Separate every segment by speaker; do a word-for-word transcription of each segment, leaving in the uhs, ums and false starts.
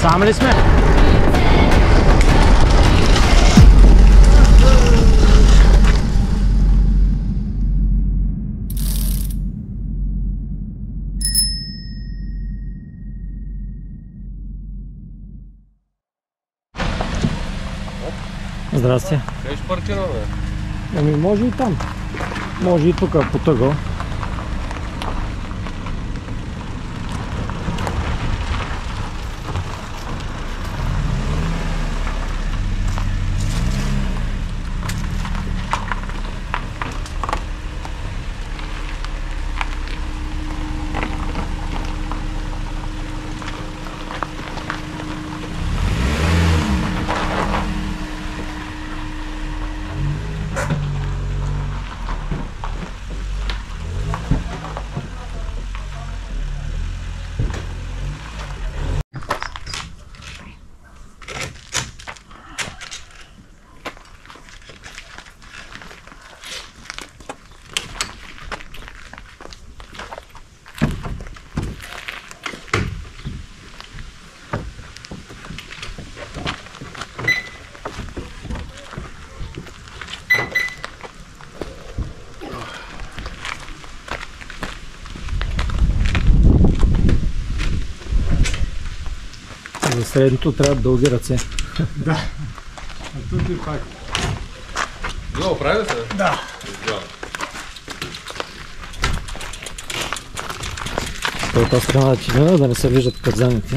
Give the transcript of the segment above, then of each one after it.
Speaker 1: Сам ли сме? Здрасти.
Speaker 2: Къде ще паркираме?
Speaker 1: Ами може и там. Може и тук, по тъгъл. За средното трябва дълги ръце.
Speaker 3: Да. А тут и пак.
Speaker 2: Йо, прави се?
Speaker 3: Да.
Speaker 1: От тази страна да чинена, да не се виждат кързаните.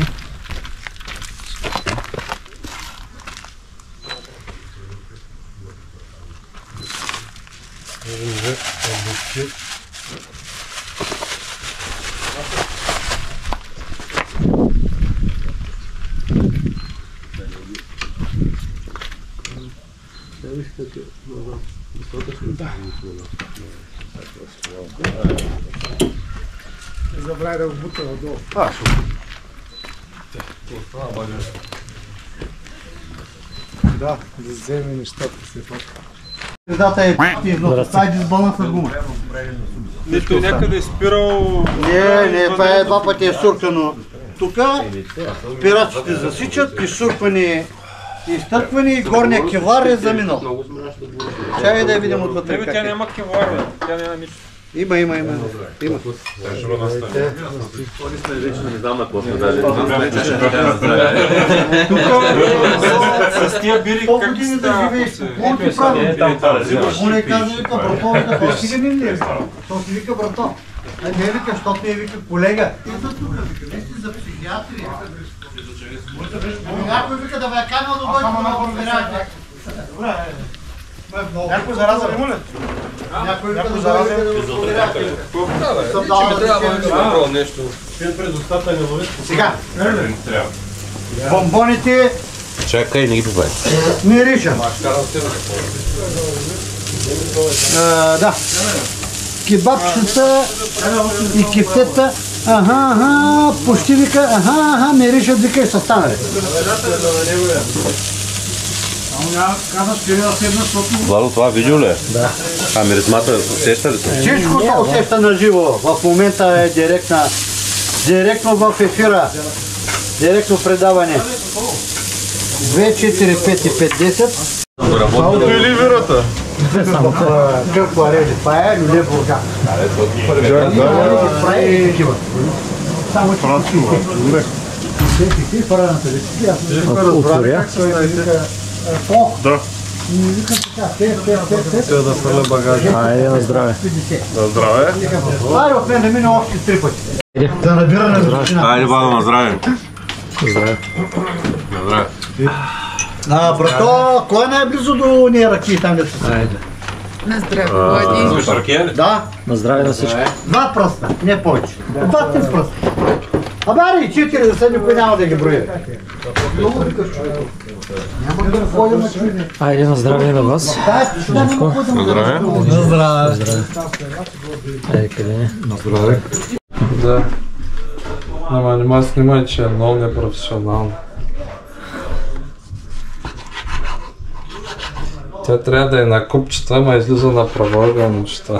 Speaker 3: Не забравяй да го бута надолу.
Speaker 2: А, шо?
Speaker 3: Да, да вземе нещата все пак.
Speaker 4: Средата е износ, това е дисбаланс на гума.
Speaker 2: Нито някъде е спирал...
Speaker 4: Не, не, това е два пъти е суркано. Тук пирачите засичат, изсурквани и изтърквани и горния кевлар е заминал. Чай да я видим отвътре
Speaker 2: Не,
Speaker 4: как
Speaker 2: тя
Speaker 4: е.
Speaker 2: няма кевлар, бе. Тя няма нищо.
Speaker 4: Има, има, има. Има.
Speaker 2: Не знам на какво сме даже. С тия бири
Speaker 4: По
Speaker 2: как
Speaker 4: години да
Speaker 2: става?
Speaker 4: живееш, какво ти прави? Му не каза, вика, братовика, той циганин ли е? Той си вика, брато. А не вика, защото не вика, колега. Ето тук, вика, не си за психиатри. Някой вика да ме е канал да дойде да ме проверява. Някой зараза ли му ли? Някой вика да дойде да ме проверява.
Speaker 2: Че ми трябва да направя нещо.
Speaker 4: Сега, бомбоните
Speaker 2: Чакай, не ги побай.
Speaker 4: мириша. Да. Кебабчета и кефтета. Аха, аха, почти вика, аха, аха, миришат, вика и са станали.
Speaker 2: Владо, това видео ли е? Да. А миризмата усеща ли се?
Speaker 4: Всичко това усеща на живо. В момента е директна, директно в ефира. Директно предаване. две, четири, пет и пет, десет.
Speaker 2: Работи ли ливерата?
Speaker 4: Какво е? Това е люле бурга. Това е жива. Само че ти фараната ли си? Аз не разбрах как той вика. О!
Speaker 2: Да.
Speaker 4: И вика така, те, те, те, те.
Speaker 2: Трябва да сваля багажа.
Speaker 1: Айде на здраве.
Speaker 2: На здраве.
Speaker 4: Айде от мен да мине още три пъти. За набиране на височина.
Speaker 2: Айде, Владо, на здраве.
Speaker 1: Здраве.
Speaker 2: На здраве.
Speaker 4: А, брато, кой е най-близо до ние ръки там дето са?
Speaker 1: Айде.
Speaker 5: На здраве, Влади.
Speaker 2: Слушаш ръке ли?
Speaker 4: Да,
Speaker 1: На здраве на всички.
Speaker 4: два пръста, не повече. Два три пръста. Абе, аре и четири, да се никой няма да ги брои. Много викаш човек. Няма да ходим на чуди.
Speaker 1: Айде на здраве на вас.
Speaker 4: На здраве.
Speaker 1: На здраве. Айде, къде не?
Speaker 2: На здраве.
Speaker 6: Да. Ама не ма снимай, че е много непрофесионално. Тя трябва да е на купчета, ама излиза на правоъгълна неща.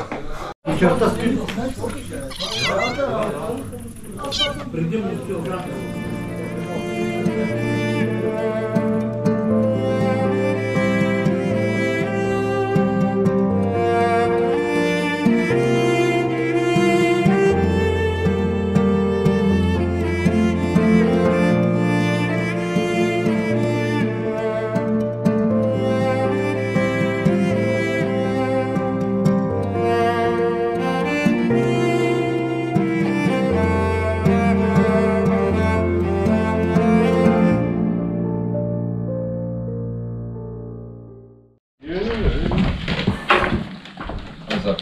Speaker 4: Преди му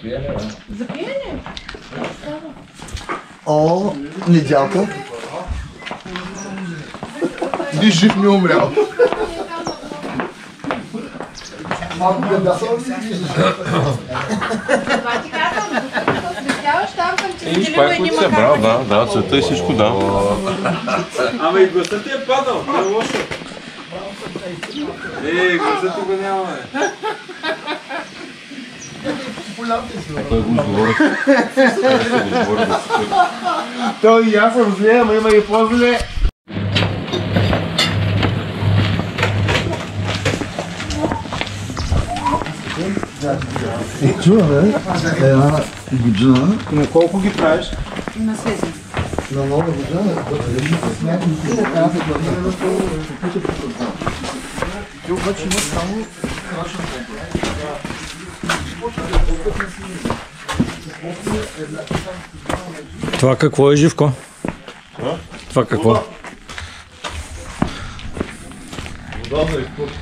Speaker 5: За пиене?
Speaker 7: О, недялка. Ни жив, ни умрял. Малко беда са ми виждаш.
Speaker 5: Това ти казвам, докато осветяваш там към че
Speaker 2: И шпайковете се брал, да, да, цвета и всичко, да.
Speaker 6: Ама и гласът ти е падал, не е лошо. Ей, гласът ти го няма, бе.
Speaker 2: Той го изговори.
Speaker 3: Той и аз съм зле, ама има и по-зле.
Speaker 7: Чуваме една година.
Speaker 3: На колко ги правиш?
Speaker 5: На седем.
Speaker 7: На нова година. Ти обаче имаш само крашен
Speaker 1: Това какво е, Живко? Това какво?
Speaker 7: Удобно и спорт.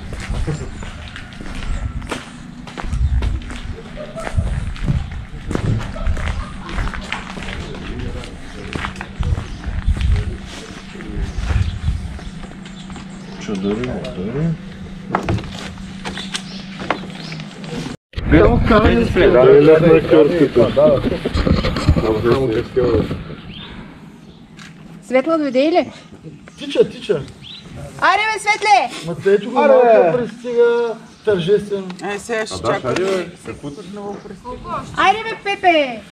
Speaker 2: Чадъри, мотори.
Speaker 5: Светла дойде ли?
Speaker 7: Тича, тича.
Speaker 5: Аре бе, Светле!
Speaker 7: Матвейчо го малко пристига тържествен.
Speaker 5: Ай, сега ще чакам. Айде бе, Пепе!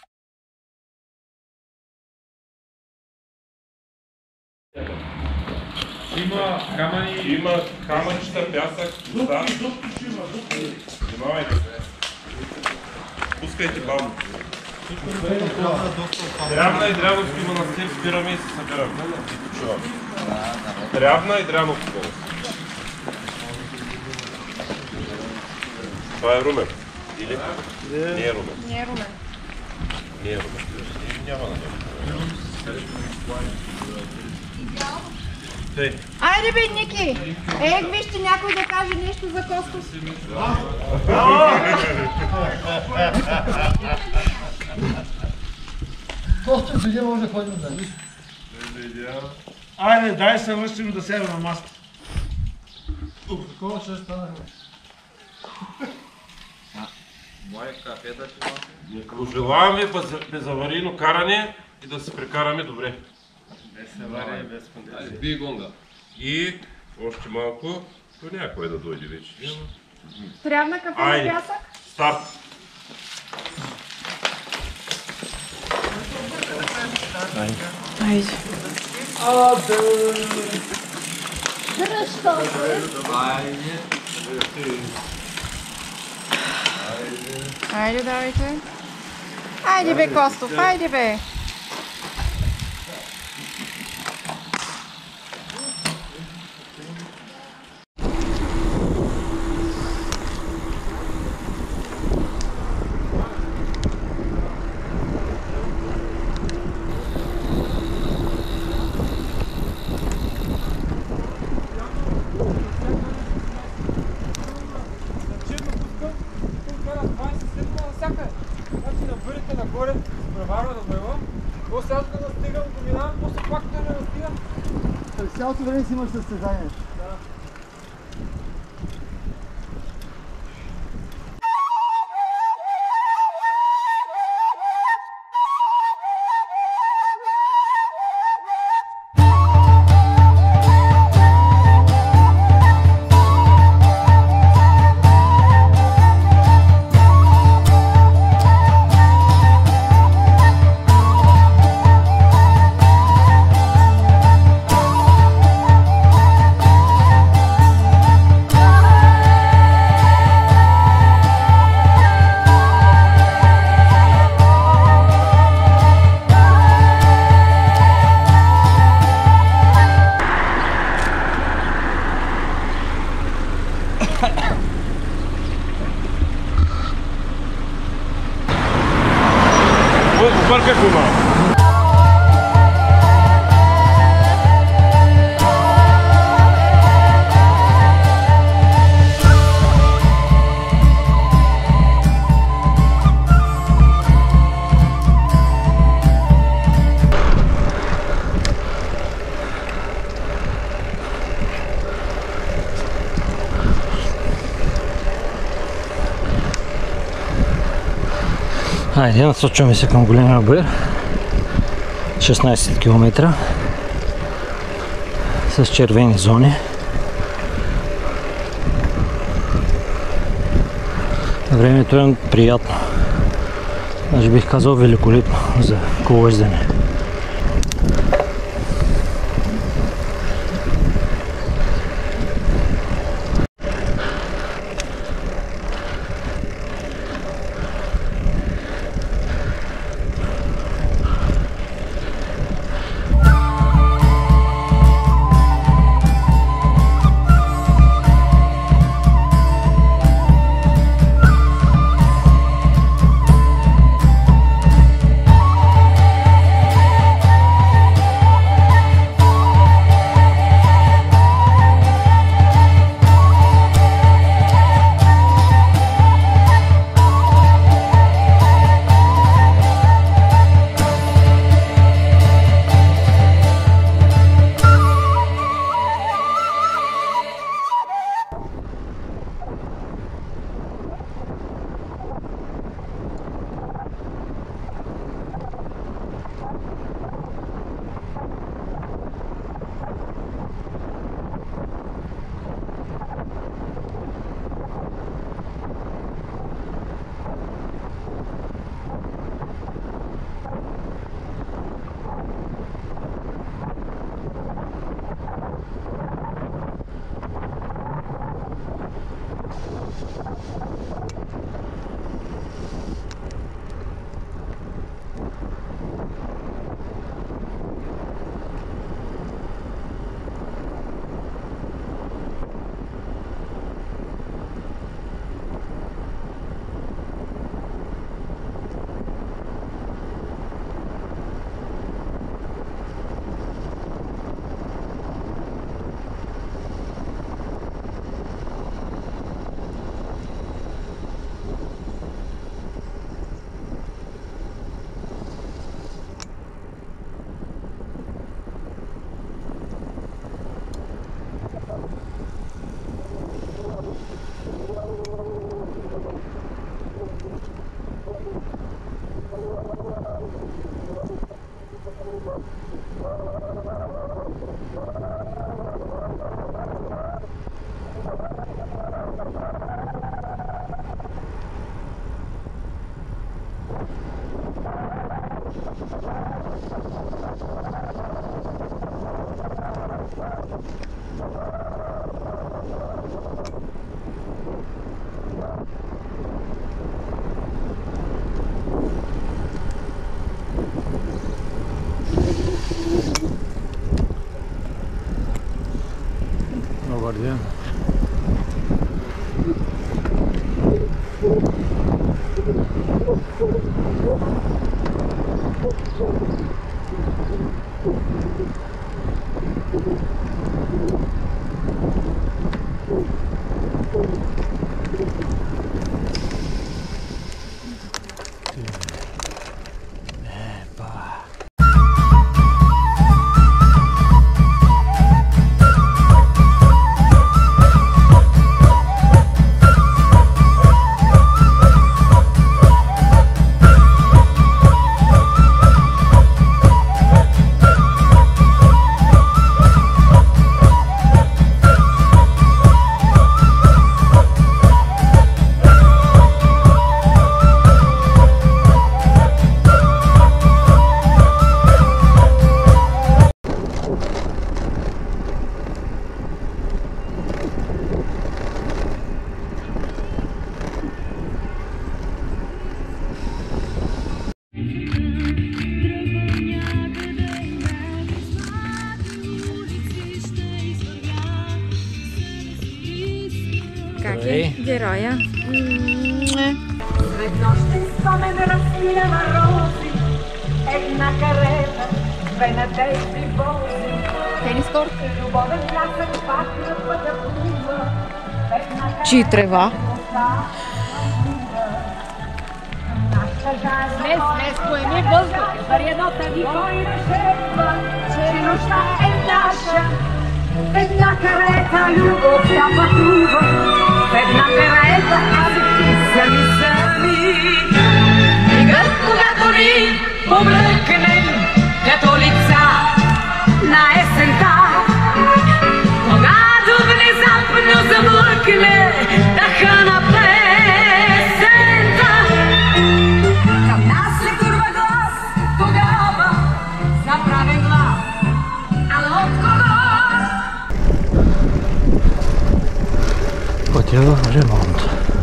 Speaker 6: Има камъни, има камънища, пясък, вода. Внимавайте се. Пускайте бавно. Дрябна и Дряновски манастир спираме и се събираме. Дрябна и Дряновски манастир. Това е Румен. Или? Не е Румен.
Speaker 5: Не е Румен.
Speaker 6: Не е Румен. Няма да дойде.
Speaker 5: Айде бе, Ники! Ех, вижте някой да каже нещо за Костов.
Speaker 7: Костов седи, може да ходим да ни.
Speaker 3: Айде, дай се вършим да седем на маста.
Speaker 7: Такова ще стане.
Speaker 6: Пожелавам ви безаварийно каране и да се прекараме добре. И още малко, то някой да дойде вече.
Speaker 5: Трябва кафе на пясък?
Speaker 6: Старт!
Speaker 5: Айде. Айде, давайте. Айде бе, Костов, айде бе.
Speaker 7: Цялото време си имаш състезание.
Speaker 6: Обърках го малко.
Speaker 1: Хайде, насочваме се към големия баир. шестнайсет километра с червени зони. Времето е приятно. Даже бих казал великолепно за колоездене.
Speaker 8: Добър ден.
Speaker 5: Как е героя?
Speaker 9: Веднъж ти спомен разпилява рози, една карета, две надежди вози.
Speaker 5: Тенис корт.
Speaker 9: Любовен плясък пак на пътя плува.
Speaker 5: Чи трева.
Speaker 9: Смес, смес, поеми въздух, варианота ни кой решава, че нощта е наша. Една карета, любов, тя пътува. Една карета, аз и ти сами сами. Мигът!
Speaker 1: максималното.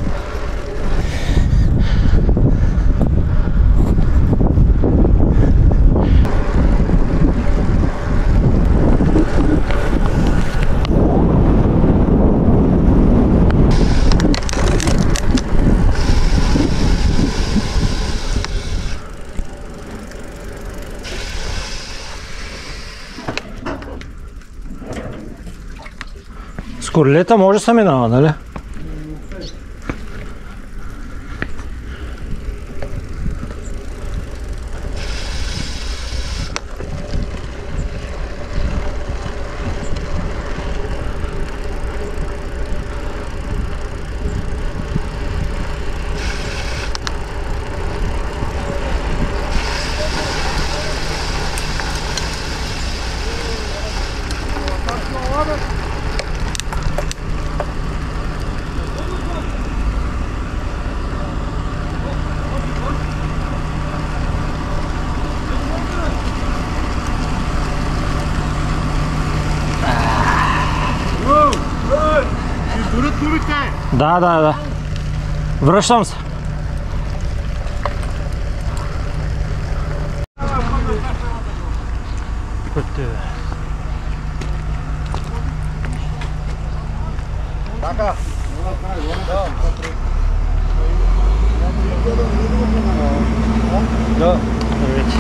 Speaker 1: С колелета може да се минава, нали? Да, да, да. Връщам се.
Speaker 3: Така. Да.
Speaker 1: Здравейте.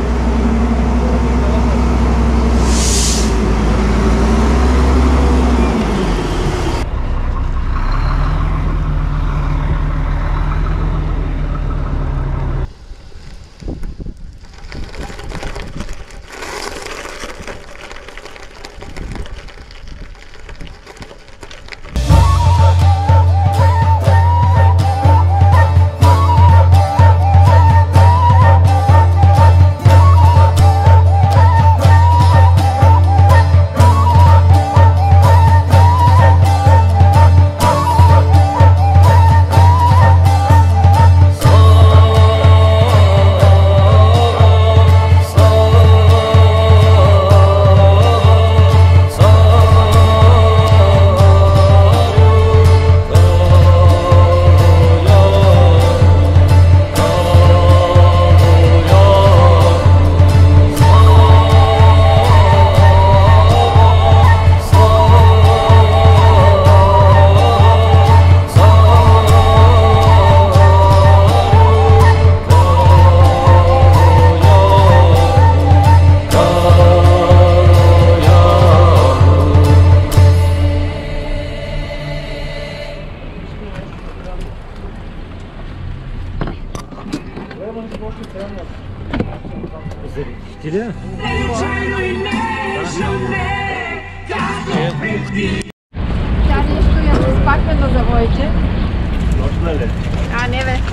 Speaker 5: Тя нещо я разпаква на завоите.
Speaker 3: Точно ли?
Speaker 5: А, не бе.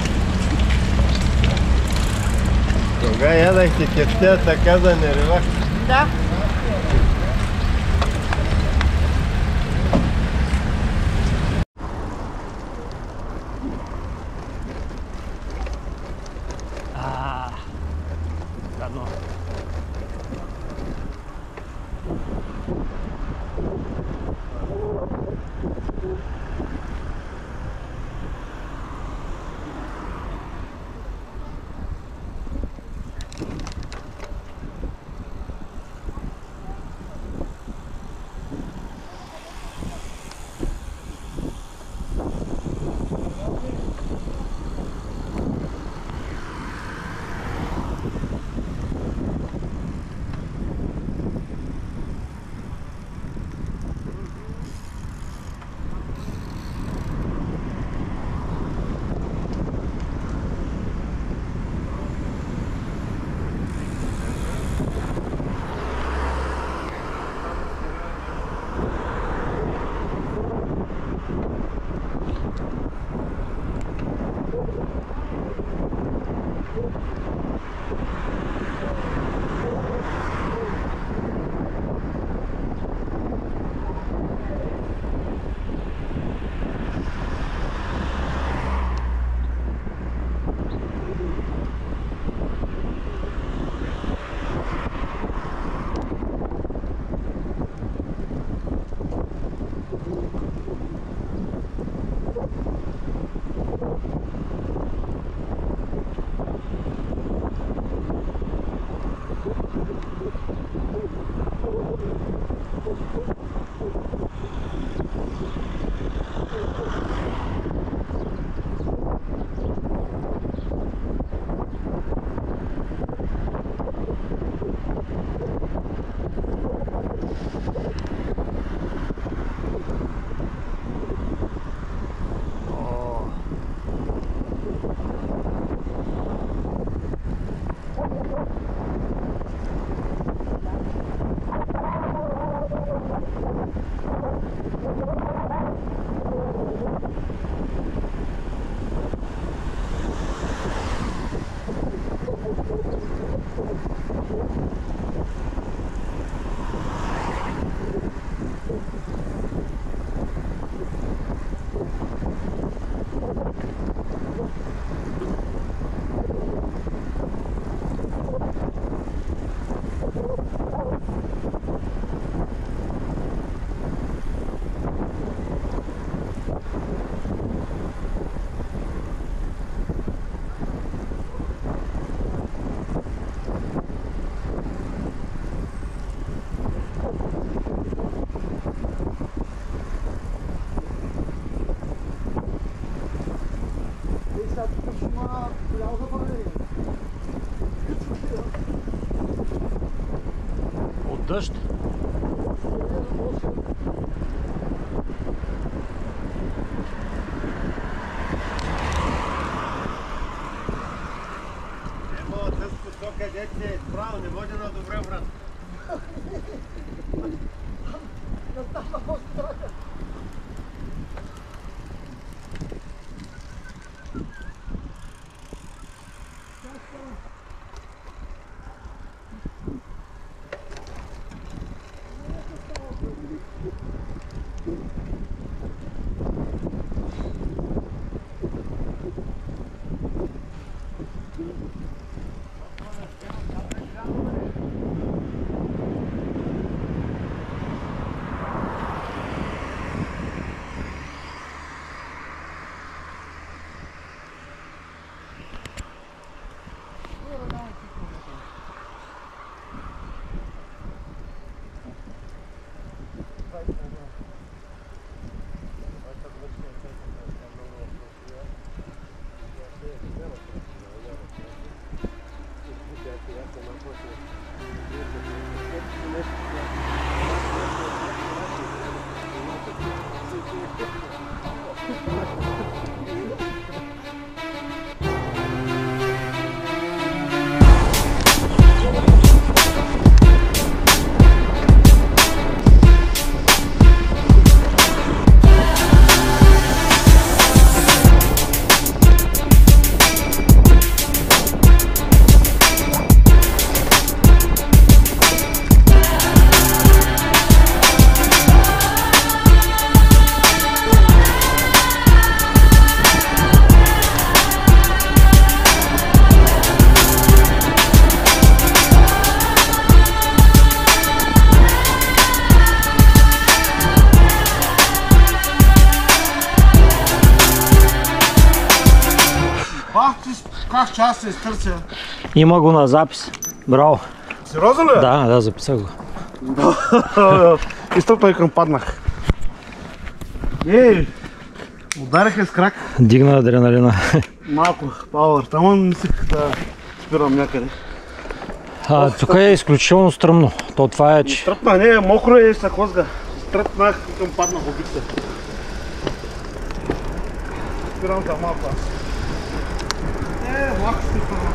Speaker 3: Кога ядахте кефтя, така да не ревах?
Speaker 5: Да.
Speaker 1: От дъжд.
Speaker 3: Където е право, не може на добре врат. Как час се изтърся?
Speaker 1: Има го на запис. Браво.
Speaker 3: Сериозно ли?
Speaker 1: Да, да, записах го.
Speaker 3: Изтъпай към паднах. Ей, удариха с крак.
Speaker 1: Дигна адреналина.
Speaker 3: Малко пауър. Тама мислих да спирам някъде.
Speaker 1: А, тук е изключително стръмно. То това е, че...
Speaker 3: Тръпна, не, мокро е, се хлъзга. Тръпнах към паднах обикта. Спирам за малко аз. Е, влак ще спирам.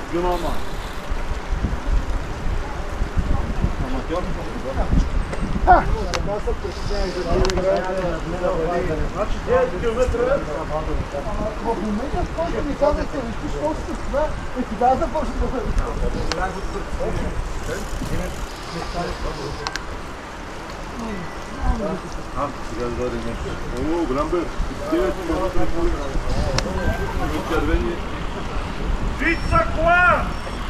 Speaker 3: Генома. Аматьор?
Speaker 7: А! Да се притесняй за девет километра. В момента, в който ми казахте, виж колко сте това, е тогава започна да бъде.
Speaker 3: А, сега да дойде нещо. О, голям бе. девет километра. Червени. Вица кола!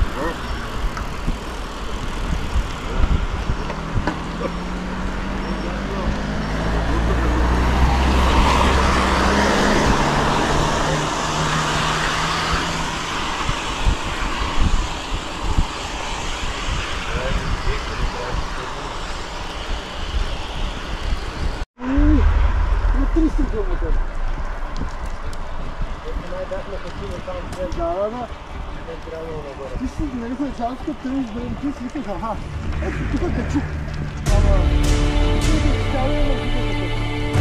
Speaker 7: триста километра. Да, да. Ти си, нали, в началото, като тръгнеш да им ти си викаш, аха, ето тук качук. Ама, тук е цяло на тук качук.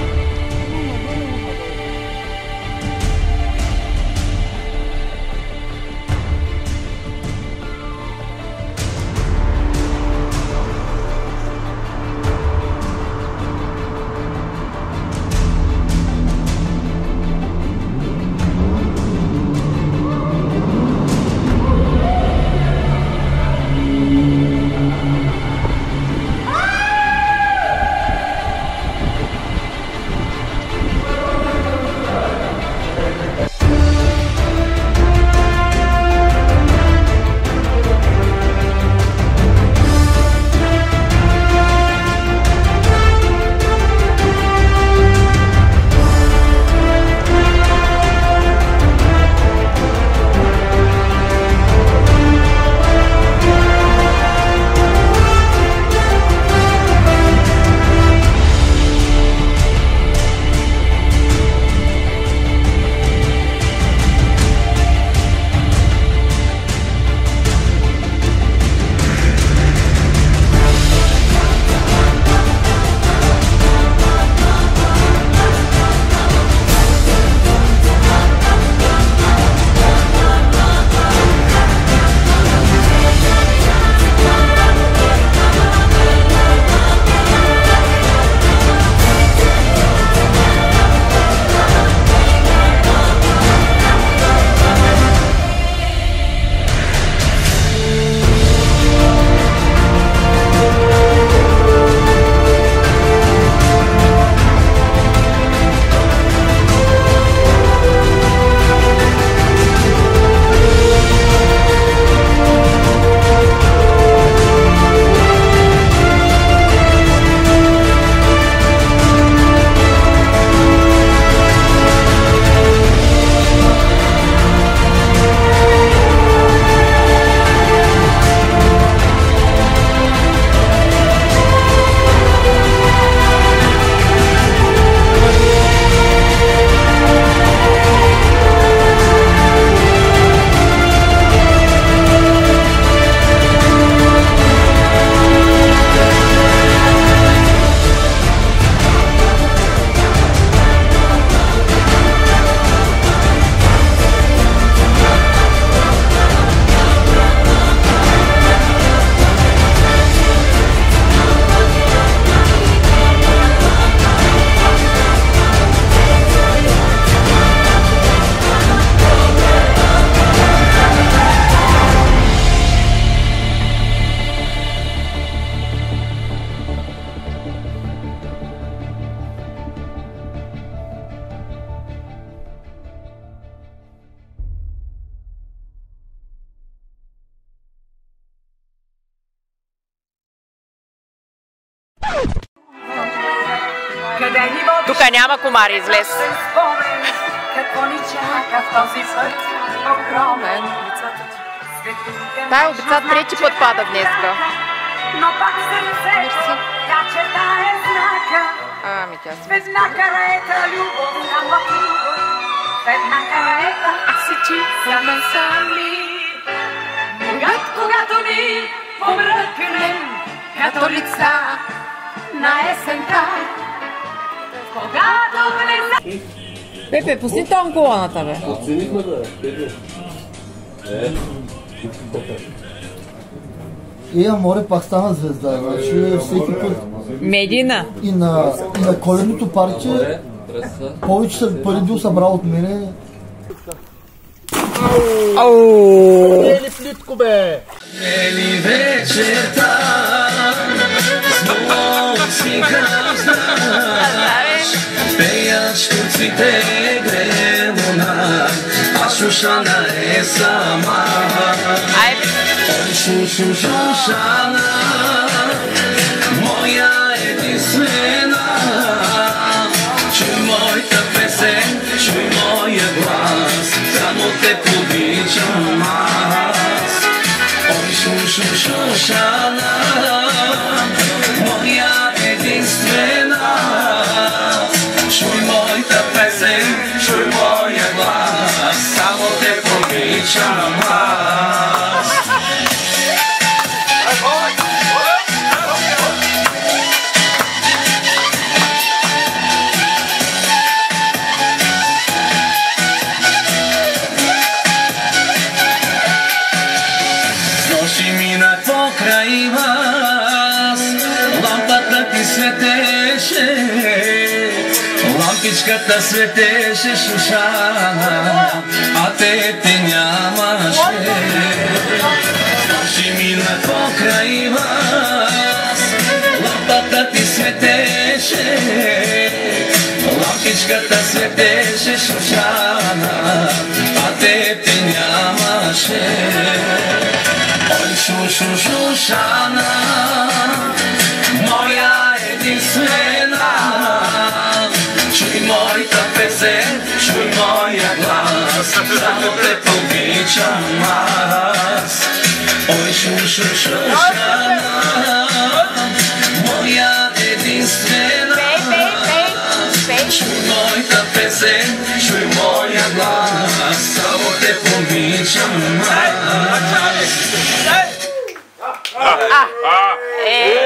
Speaker 8: Тук няма комари, излез. Тая обица трети път пада днеска. Мерси. Ами тя си. Аз си читаме сами. Когато ни помръкнем като лица на есента. Когато влеза... Пепе, пусни там колоната, бе.
Speaker 2: Оценихме, бе. Пепе. Е.
Speaker 7: Ея море пак стана звезда, значи всеки път.
Speaker 10: Медийна.
Speaker 7: И на, и на коледното парче повече пари бил събрал от мене.
Speaker 10: Ау!
Speaker 7: Ели плитко бе!
Speaker 11: Ели вечерта, знову си каждаш, пеят турците гремо нам, а Шушана е сама. Ой, Шушу, Шушана, моя единствена, чуй моята песен, чуй моя глас, само те обичам аз. Ой, Шушу, Шушана, моя единствена, чуй моята песен, чуй моя глас, само те обичам аз. Покрай вас лампата ти светеше, лампичката светеше, Шушана, а те те нямаше. Нощи мина покрай вас, лампата ти светеше, лампичката светеше, Шушана, а те те нямаше. Ой, Шушу, Шушана, моя единствена, чуй моята песен, чуй моя глас, само те обичам аз. Ой, Шушу, Шушана, моя единствена, чуй моята песен, чуй моя глас, само те обичам аз.
Speaker 10: Е!